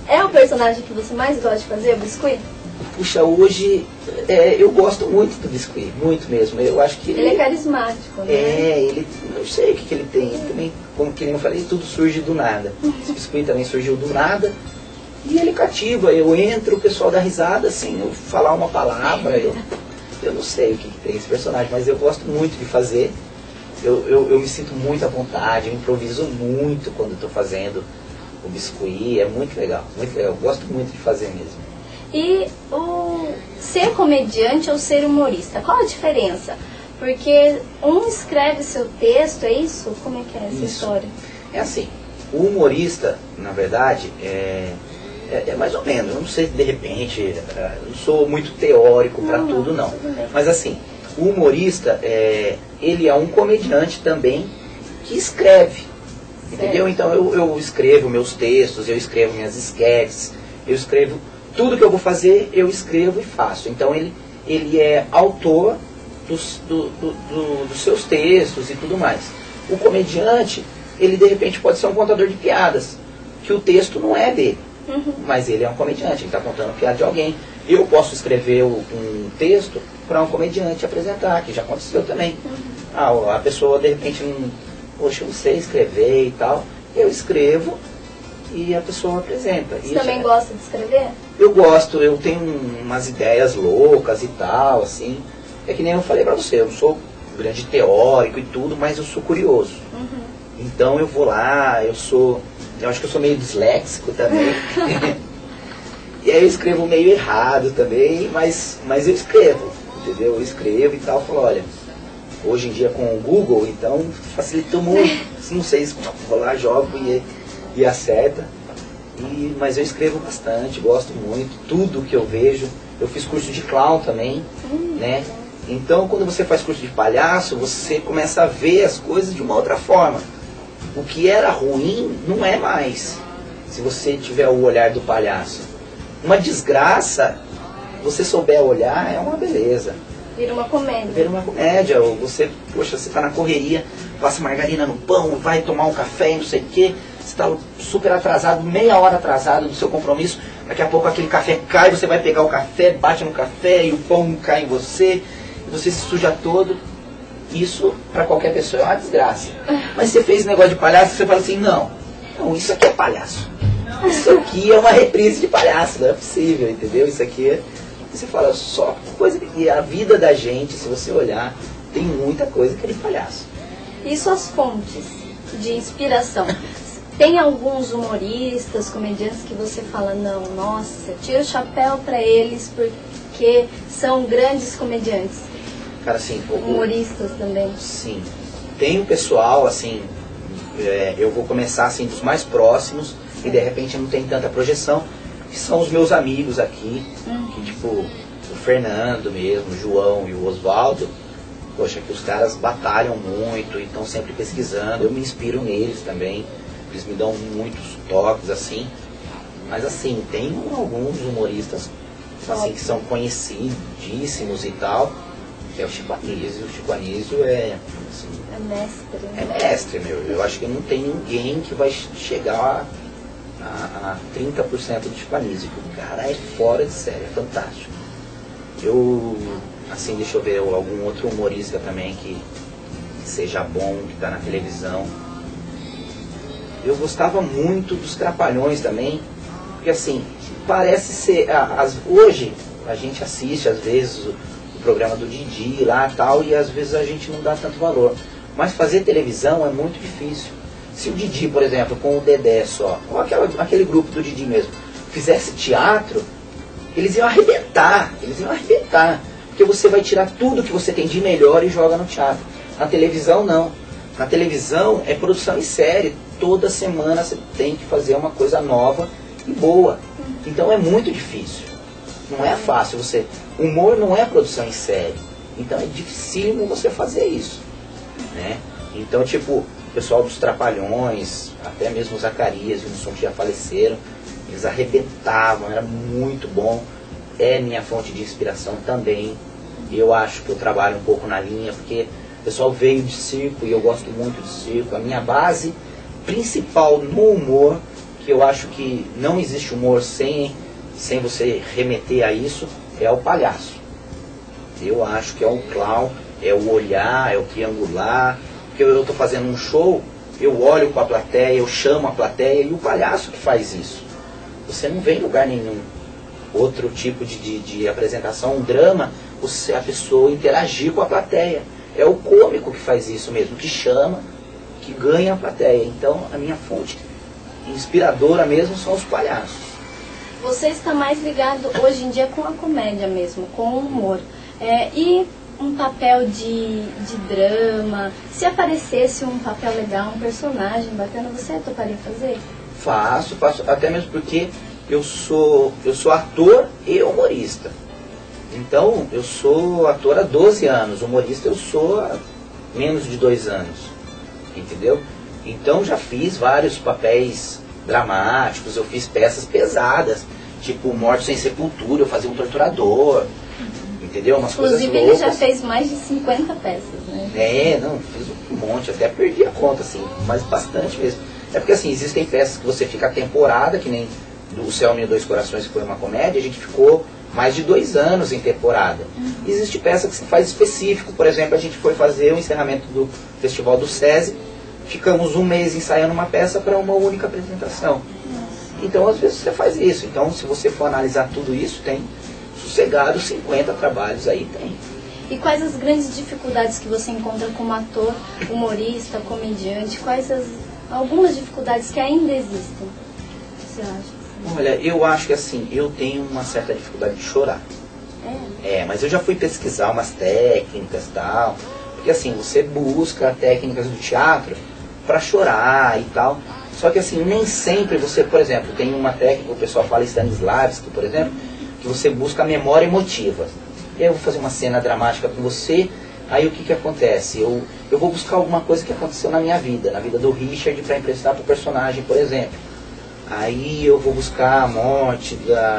É o personagem que você mais gosta de fazer, o Biscuit? Puxa, hoje eu gosto muito do Biscuit, muito mesmo. Eu acho que ele é carismático, né? Ele, não sei o que ele tem. Ele também, como que eu falei, tudo surge do nada. Esse Biscuit também surgiu do nada. E ele cativa. Eu entro, o pessoal dá risada, assim, eu falar uma palavra. Eu não sei o que tem esse personagem, mas eu gosto muito de fazer. Eu me sinto muito à vontade, eu improviso muito quando estou fazendo o Biscuit. É muito legal, muito legal. Eu gosto muito de fazer mesmo. E o ser comediante ou ser humorista, qual a diferença? Porque um escreve seu texto, é isso? Como é que é essa história? É assim, o humorista, na verdade, é mais ou menos. Eu não sei se de repente, eu não sou muito teórico para tudo não. Mas assim, o humorista, ele é um comediante também que escreve. Entendeu? Então eu escrevo meus textos, eu escrevo minhas esquetes, eu escrevo... Tudo que eu vou fazer, eu escrevo e faço. Então ele é autor dos seus textos e tudo mais. O comediante, ele de repente pode ser um contador de piadas, que o texto não é dele. Mas ele é um comediante, ele está contando piada de alguém. Eu posso escrever um texto para um comediante apresentar, que já aconteceu também. A pessoa de repente poxa, eu não sei escrever e tal. Eu escrevo e a pessoa apresenta. Você também gosta de escrever? Eu gosto, eu tenho umas ideias loucas e tal, assim. É que nem eu falei pra você, eu não sou grande teórico e tudo, mas eu sou curioso. Então eu vou lá, eu acho que eu sou meio disléxico também. E aí eu escrevo meio errado também, mas eu escrevo, entendeu? Eu escrevo e tal, falo, olha, hoje em dia com o Google, então facilitou muito. Não sei se vou lá, jogo e acerta. Mas eu escrevo bastante, gosto muito, tudo que eu vejo. Eu fiz curso de clown também, né? Então quando você faz curso de palhaço, você começa a ver as coisas de uma outra forma. O que era ruim não é mais, se você tiver o olhar do palhaço. Uma desgraça, você souber olhar, é uma beleza. Vira uma comédia. Vira uma comédia. Ou você está na correria, passa margarina no pão, vai tomar um café, não sei o quê. Você está super atrasado, meia hora atrasado do seu compromisso. Daqui a pouco aquele café cai, você vai pegar o café, bate no café e o pão cai em você. E você se suja todo. Isso, para qualquer pessoa, é uma desgraça. Mas você fez negócio de palhaço, você fala assim, não, isso aqui é palhaço. Isso aqui é uma reprise de palhaço, não é possível, entendeu? Isso aqui é... Você fala só coisa... E a vida da gente, se você olhar, tem muita coisa que é de palhaço. E suas fontes de inspiração? Tem alguns humoristas, comediantes que você fala, não, nossa, tira o chapéu para eles porque são grandes comediantes. Cara, assim... Humoristas também. Sim. Tem um pessoal, assim, eu vou começar assim dos mais próximos e de repente não tem tanta projeção, que são os meus amigos aqui, que tipo, o Fernando mesmo, o João e o Oswaldo, poxa, que os caras batalham muito e estão sempre pesquisando, eu me inspiro neles também. Eles me dão muitos toques, assim. Mas, assim, tem alguns humoristas assim, que são conhecidíssimos e tal. É o Chico Anísio. O Chico Anísio é... Assim, é mestre. Né? É mestre, meu. Eu acho que não tem ninguém que vai chegar a 30% do Chico Anísio. O cara é fora de série, é fantástico. Assim, deixa eu ver algum outro humorista também que seja bom, que está na televisão. Eu gostava muito dos Trapalhões também, porque assim, parece ser... hoje a gente assiste às vezes o programa do Didi lá e tal, e às vezes a gente não dá tanto valor. Mas fazer televisão é muito difícil. Se o Didi, por exemplo, com o Dedé só, ou aquele grupo do Didi mesmo, fizesse teatro, eles iam arrebentar, porque você vai tirar tudo que você tem de melhor e joga no teatro. Na televisão não. Na televisão é produção em série. Toda semana você tem que fazer uma coisa nova e boa. Então é muito difícil. Não é fácil. Humor não é produção em série. Então é dificílimo você fazer isso. Né? Então, tipo, o pessoal dos Trapalhões, até mesmo o Zacarias e o Mussum que já faleceram, eles arrebentavam, era muito bom. É minha fonte de inspiração também. Eu acho que eu trabalho um pouco na linha, porque o pessoal veio de circo e eu gosto muito de circo. A minha base principal no humor, que eu acho que não existe humor sem você remeter a isso, é o palhaço. Eu acho que é o clown, é o olhar, é o triangular. Porque eu estou fazendo um show, eu olho com a plateia, eu chamo a plateia, e o palhaço que faz isso. Você não vê em lugar nenhum. Outro tipo de apresentação, um drama, a pessoa interagir com a plateia. É o cômico que faz isso mesmo, que chama, que ganha a plateia. Então, a minha fonte inspiradora mesmo são os palhaços. Você está mais ligado hoje em dia com a comédia mesmo, com o humor. E um papel de drama, se aparecesse um papel legal, um personagem bacana, você toparia fazer? Faço, até mesmo porque eu sou ator e humorista. Então, eu sou ator há 12 anos, humorista eu sou há menos de 2 anos, entendeu? Então, já fiz vários papéis dramáticos, eu fiz peças pesadas, tipo Morte Sem Sepultura, eu fazia um torturador, entendeu? Umas coisas loucas. Inclusive, ele já fez mais de 50 peças, né? Não, fiz um monte, até perdi a conta, assim, mas bastante mesmo. É porque, assim, existem peças que você fica a temporada, que nem O Céu, Minha e Dois Corações, que foi uma comédia, a gente ficou mais de 2 anos em temporada. Existe peça que se faz específico, por exemplo, a gente foi fazer o encerramento do Festival do SESI, ficamos 1 mês ensaiando uma peça para uma única apresentação. Então, às vezes, você faz isso. Então, se você for analisar tudo isso, tem sossegado 50 trabalhos aí, tem. E quais as grandes dificuldades que você encontra como ator, humorista, comediante? Quais algumas dificuldades que ainda existem? Você acha? Olha, eu acho que assim, eu tenho uma certa dificuldade de chorar. Mas eu já fui pesquisar umas técnicas e tal. Porque assim, você busca técnicas do teatro para chorar e tal. Só que assim, nem sempre você, por exemplo, tem uma técnica, o pessoal fala Stanislavski, por exemplo, que você busca a memória emotiva. Eu vou fazer uma cena dramática com você, aí o que acontece? Eu vou buscar alguma coisa que aconteceu na minha vida, na vida do Richard, para emprestar para o personagem, por exemplo. Aí eu vou buscar a morte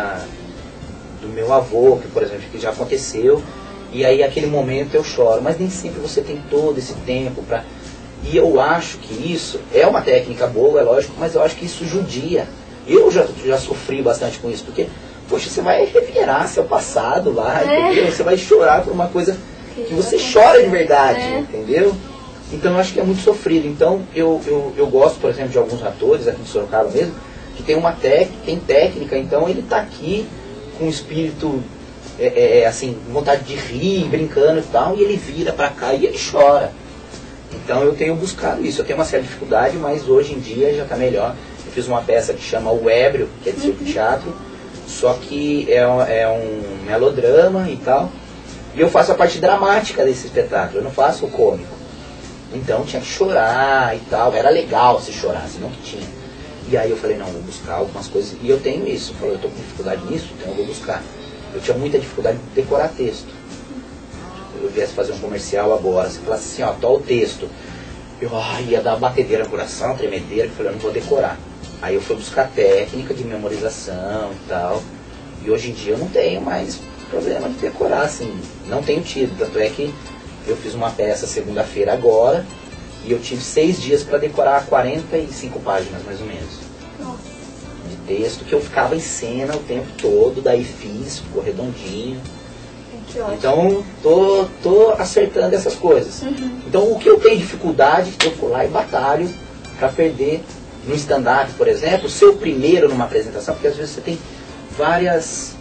do meu avô, que por exemplo, que já aconteceu, e aí aquele momento eu choro. Mas nem sempre você tem todo esse tempo para... E eu acho que isso é uma técnica boa, é lógico, mas eu acho que isso judia. Eu já sofri bastante com isso, porque, poxa, você vai revirar seu passado lá, entendeu? Você vai chorar por uma coisa que você chora de verdade, entendeu? Então eu acho que é muito sofrido. Então eu gosto, por exemplo, de alguns atores aqui de Sorocaba mesmo, que tem técnica, então ele está aqui com um espírito, assim, vontade de rir, brincando e tal, e ele vira para cá e ele chora. Então eu tenho buscado isso. Eu tenho uma certa dificuldade, mas hoje em dia já está melhor. Eu fiz uma peça que chama O Ébrio, que é de circo teatro, só que é um melodrama e tal. E eu faço a parte dramática desse espetáculo, eu não faço o cômico. Então tinha que chorar e tal, era legal se chorasse, não que tinha. E aí eu falei, não, vou buscar algumas coisas, e eu tenho isso. Eu falei, eu estou com dificuldade nisso, então eu vou buscar. Eu tinha muita dificuldade de decorar texto. Eu viesse fazer um comercial agora, você falasse assim, ó, tô o texto. Eu ia dar uma batedeira no coração, tremedeira, eu falei, eu não vou decorar. Aí eu fui buscar técnica de memorização e tal. E hoje em dia eu não tenho mais problema de decorar, assim, não tenho tido. Tanto é que eu fiz uma peça segunda-feira agora, e eu tive 6 dias para decorar 45 páginas, mais ou menos. Nossa. De texto, que eu ficava em cena o tempo todo, daí fiz, ficou redondinho. Que ótimo. Então, tô acertando essas coisas. Então, o que eu tenho dificuldade, eu vou lá e batalho para perder. No stand-up, por exemplo, ser o primeiro numa apresentação, porque às vezes você tem várias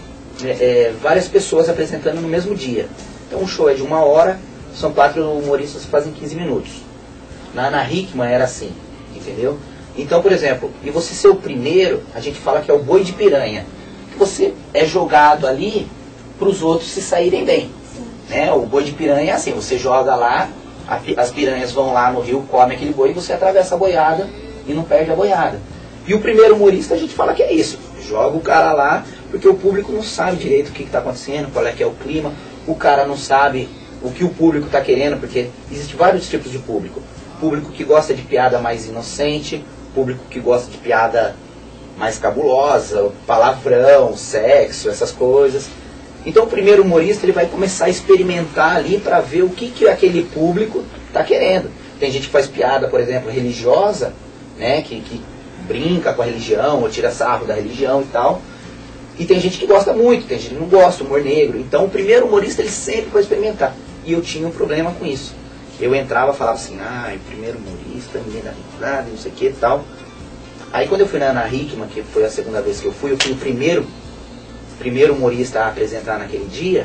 pessoas apresentando no mesmo dia. Então, o show é de 1 hora, são 4 humoristas que fazem 15 minutos. Na Ana Hickman era assim, entendeu? Então, por exemplo, e você ser o primeiro, a gente fala que é o boi de piranha. Que você é jogado ali para os outros se saírem bem. Né? O boi de piranha é assim, você joga lá, as piranhas vão lá no rio, comem aquele boi e você atravessa a boiada e não perde a boiada. E o primeiro humorista a gente fala que é isso, joga o cara lá, porque o público não sabe direito o que está acontecendo, qual é que é o clima, o cara não sabe o que o público está querendo, porque existem vários tipos de público. Público que gosta de piada mais inocente, público que gosta de piada mais cabulosa, palavrão, sexo, essas coisas. Então o primeiro humorista ele vai começar a experimentar ali para ver o que aquele público está querendo. Tem gente que faz piada, por exemplo, religiosa, né, que brinca com a religião, ou tira sarro da religião e tal. E tem gente que gosta muito, tem gente que não gosta, humor negro. Então o primeiro humorista ele sempre vai experimentar. E eu tinha um problema com isso. Eu entrava e falava assim, o primeiro humorista, ninguém dá nada, não sei o que e tal. Aí quando eu fui na Ana Hickman, que foi a segunda vez que eu fui o primeiro humorista a apresentar naquele dia,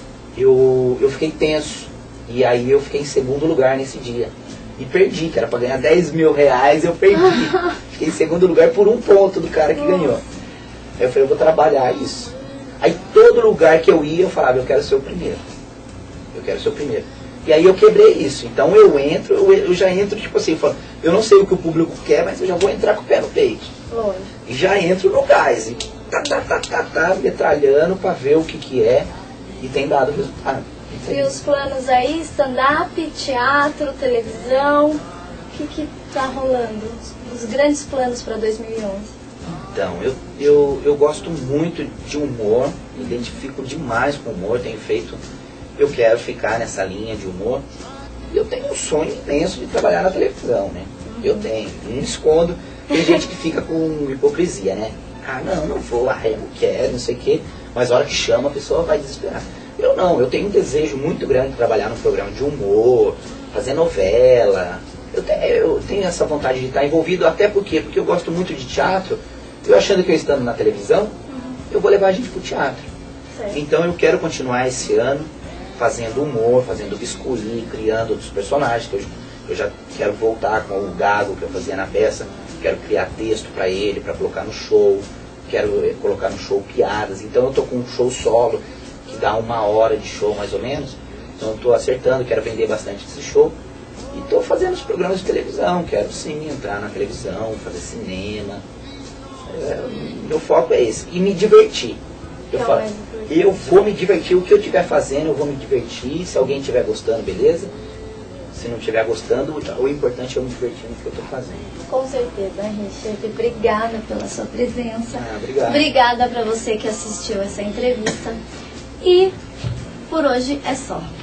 eu fiquei tenso. E aí eu fiquei em segundo lugar nesse dia. E perdi, que era pra ganhar 10 mil reais, eu perdi. Fiquei em segundo lugar por 1 ponto do cara que ganhou. Aí eu falei, eu vou trabalhar isso. Aí todo lugar que eu ia, eu falava, eu quero ser o primeiro. Eu quero ser o primeiro. E aí eu quebrei isso. Então eu já entro, tipo assim, eu não sei o que o público quer, mas eu já vou entrar com o pé no peito. Lógico. E já entro no gás. E metralhando pra ver o que é. E tem dado resultado. E os planos aí, stand-up, teatro, televisão, o que tá rolando? Os grandes planos para 2011? Então, eu gosto muito de humor, me identifico demais com humor, eu quero ficar nessa linha de humor. Eu tenho um sonho imenso de trabalhar na televisão, né? Eu tenho, não escondo. Tem gente que fica com hipocrisia, né? Não vou, eu não quero, não sei o quê. Mas a hora que chama, a pessoa vai desesperar. Eu não, eu tenho um desejo muito grande de trabalhar num programa de humor, fazer novela. Eu tenho essa vontade de estar envolvido, até porque eu gosto muito de teatro. Eu achando que eu estando na televisão, eu vou levar a gente pro teatro. Certo. Então eu quero continuar esse ano fazendo humor, fazendo biscuit, criando outros personagens. Eu já quero voltar com o Gago que eu fazia na peça. Quero criar texto para ele, para colocar no show. Quero colocar no show piadas. Então eu tô com um show solo que dá 1 hora de show mais ou menos. Então eu tô acertando, quero vender bastante esse show. E tô fazendo os programas de televisão. Quero sim entrar na televisão, fazer cinema. Meu foco é esse. E me divertir. Eu vou me divertir. O que eu estiver fazendo, eu vou me divertir. Se alguém estiver gostando, beleza. Se não estiver gostando, o importante é eu me divertir no que eu estou fazendo. Com certeza, Richard. Obrigada pela sua presença. Obrigado. Obrigada para você que assistiu essa entrevista. E por hoje é só.